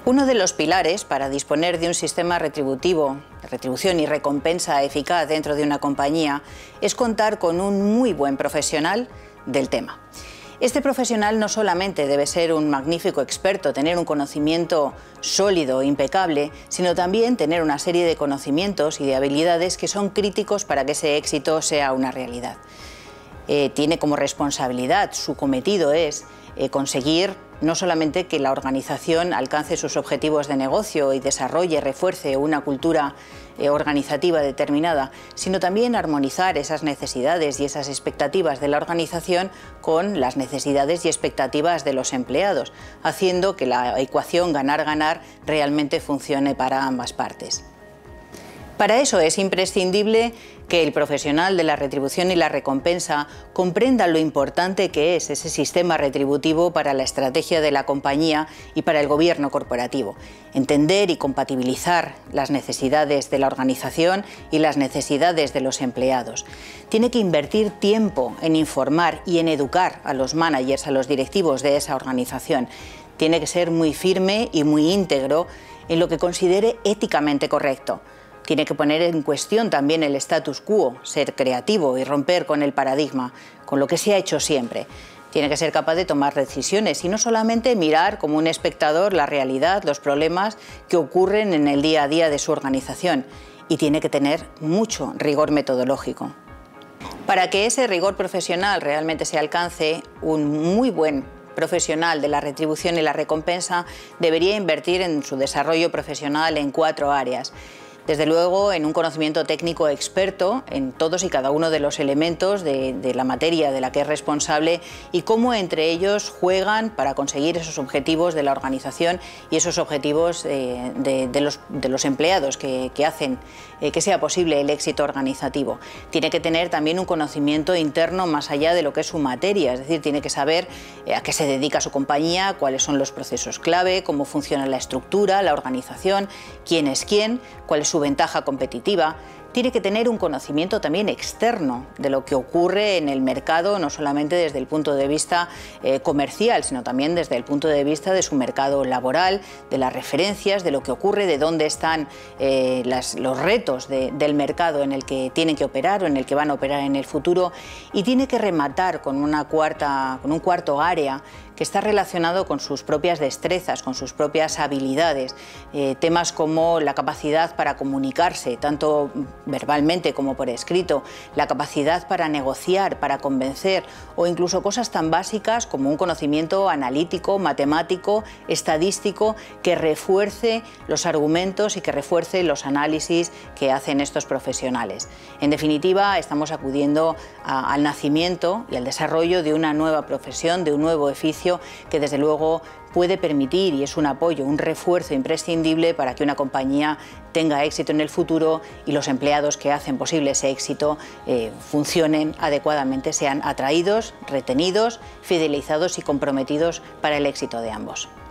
Uno de los pilares para disponer de un sistema retributivo, de retribución y recompensa eficaz dentro de una compañía es contar con un muy buen profesional del tema. Este profesional no solamente debe ser un magnífico experto, tener un conocimiento sólido, impecable, sino también tener una serie de conocimientos y de habilidades que son críticos para que ese éxito sea una realidad. Tiene como responsabilidad, su cometido es conseguir no solamente que la organización alcance sus objetivos de negocio y desarrolle, refuerce una cultura organizativa determinada, sino también armonizar esas necesidades y esas expectativas de la organización con las necesidades y expectativas de los empleados, haciendo que la ecuación ganar-ganar realmente funcione para ambas partes. Para eso es imprescindible que el profesional de la retribución y la recompensa comprenda lo importante que es ese sistema retributivo para la estrategia de la compañía y para el gobierno corporativo. Entender y compatibilizar las necesidades de la organización y las necesidades de los empleados. Tiene que invertir tiempo en informar y en educar a los managers, a los directivos de esa organización. Tiene que ser muy firme y muy íntegro en lo que considere éticamente correcto. Tiene que poner en cuestión también el status quo, ser creativo y romper con el paradigma, con lo que se ha hecho siempre. Tiene que ser capaz de tomar decisiones y no solamente mirar como un espectador la realidad, los problemas que ocurren en el día a día de su organización. Y tiene que tener mucho rigor metodológico. Para que ese rigor profesional realmente se alcance, un muy buen profesional de la retribución y la recompensa debería invertir en su desarrollo profesional en 4 áreas. Desde luego, en un conocimiento técnico experto en todos y cada uno de los elementos de la materia de la que es responsable y cómo entre ellos juegan para conseguir esos objetivos de la organización y esos objetivos de los empleados que hacen que sea posible el éxito organizativo. Tiene que tener también un conocimiento interno más allá de lo que es su materia, es decir, tiene que saber a qué se dedica su compañía, cuáles son los procesos clave, cómo funciona la estructura, la organización, quién es quién, cuál es su ventaja competitiva. Tiene que tener un conocimiento también externo de lo que ocurre en el mercado, no solamente desde el punto de vista comercial, sino también desde el punto de vista de su mercado laboral, de las referencias, de lo que ocurre, de dónde están los retos del mercado en el que tienen que operar o en el que van a operar en el futuro. Y tiene que rematar con un cuarto área que está relacionado con sus propias destrezas, con sus propias habilidades, temas como la capacidad para comunicarse, tanto verbalmente como por escrito, la capacidad para negociar, para convencer, o incluso cosas tan básicas como un conocimiento analítico, matemático, estadístico, que refuerce los argumentos y que refuerce los análisis que hacen estos profesionales. En definitiva, estamos acudiendo al nacimiento y al desarrollo de una nueva profesión, de un nuevo oficio que desde luego puede permitir, y es un apoyo, un refuerzo imprescindible para que una compañía tenga éxito en el futuro y los empleados que hacen posible ese éxito funcionen adecuadamente, sean atraídos, retenidos, fidelizados y comprometidos para el éxito de ambos.